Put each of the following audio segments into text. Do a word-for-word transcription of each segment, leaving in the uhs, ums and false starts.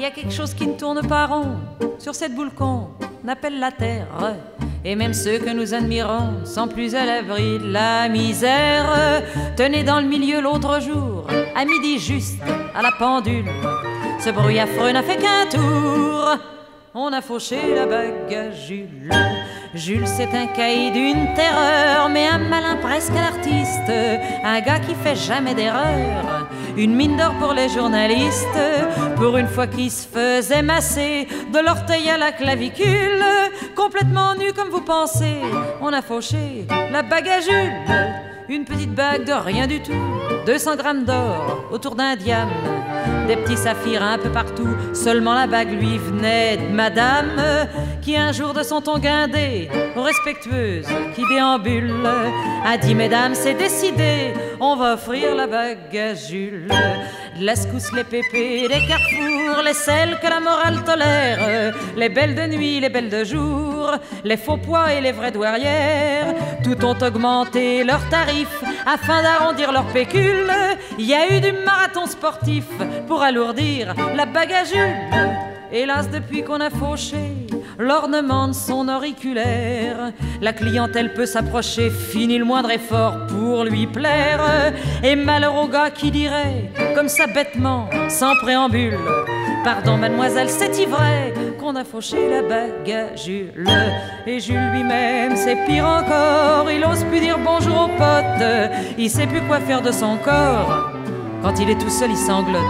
a quelque chose qui ne tourne pas rond sur cette boule qu'on appelle la terre. Et même ceux que nous admirons sont plus à l'abri de la misère. Tenez dans le milieu l'autre jour, à midi juste, à la pendule, ce bruit affreux n'a fait qu'un tour. On a fauché la bague à Jules. Jules c'est un caïd d'une terreur, mais un malin presque un artiste, un gars qui fait jamais d'erreur, une mine d'or pour les journalistes. Pour une fois qu'il se faisait masser de l'orteil à la clavicule, complètement nu comme vous pensez, on a fauché la bague à Jules. Une petite bague de rien du tout, deux cents grammes d'or autour d'un diamant, des petits saphirs un peu partout. Seulement la bague lui venait de madame, qui un jour de son ton guindé, respectueuse, qui déambule, a dit: mesdames, c'est décidé, on va offrir la bague à Jules. De la secousse, les pépés, les carrefours, les selles que la morale tolère, les belles de nuit, les belles de jour, les faux pois et les vraies douairières, tout ont augmenté leurs tarifs afin d'arrondir leur pécule. Il y a eu du marathon sportif pour alourdir la bague à Jules. Hélas, depuis qu'on a fauché l'ornement de son auriculaire, la clientèle peut s'approcher, fini le moindre effort pour lui plaire. Et malheur au gars qui dirait, comme ça bêtement, sans préambule: pardon mademoiselle, c'est vrai qu'on a fauché la bague à Jules. Et Jules lui-même, c'est pire encore, il ose plus dire bonjour aux potes, il sait plus quoi faire de son corps. Quand il est tout seul, il sanglote.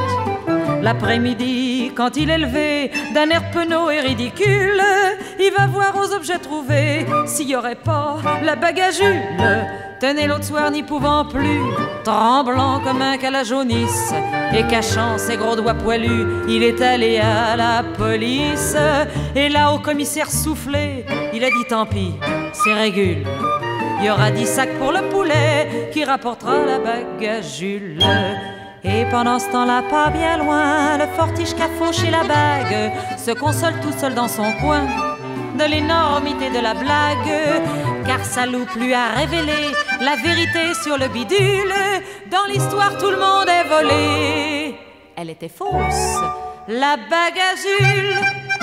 L'après-midi, quand il est levé d'un air penaud et ridicule, il va voir aux objets trouvés s'il n'y aurait pas la bague à Jules. Tenez, l'autre soir, n'y pouvant plus, tremblant comme un cas la jaunisse, et cachant ses gros doigts poilus, il est allé à la police. Et là, au commissaire soufflé, il a dit: tant pis, c'est régule. Il y aura dix sacs pour le poulet qui rapportera la bague à Jules. Et pendant ce temps-là, pas bien loin, le fortiche qu'a fauché la bague se console tout seul dans son coin de l'énormité de la blague, car ça loupe lui a révélé la vérité sur le bidule. Dans l'histoire, tout le monde est volé, elle était fausse, la bague à Jules.